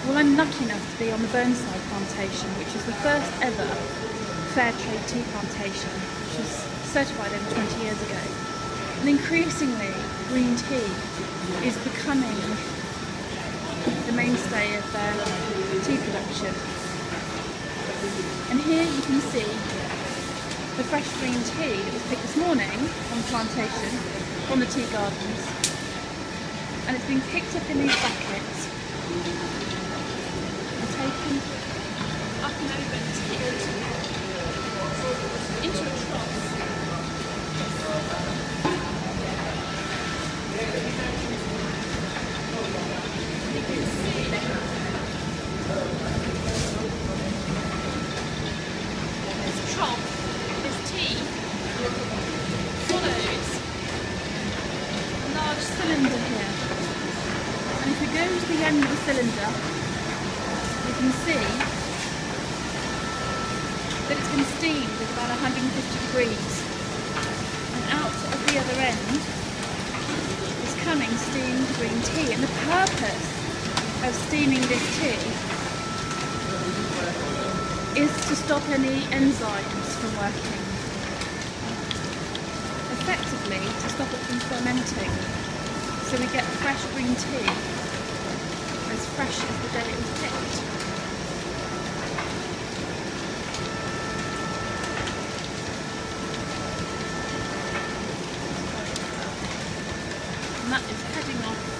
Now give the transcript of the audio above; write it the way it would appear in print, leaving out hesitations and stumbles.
Well, I'm lucky enough to be on the Burnside plantation, which is the first ever fair trade tea plantation, which was certified over 20 years ago. And increasingly, green tea is becoming the mainstay of tea production. And here you can see the fresh green tea that was picked this morning on the plantation, from the tea gardens. And it's been picked up in these buckets and taken up and over into a trough. You can see this trough, this tea, follows a large cylinder here. And if we go to the end of the cylinder, you can see that it's been steamed at about 150 degrees. And out of the other end is coming steamed green tea. And the purpose of steaming this tea is to stop any enzymes from working. Effectively, to stop it from fermenting. So we get fresh green tea, as fresh as the day it was picked. And that is heading off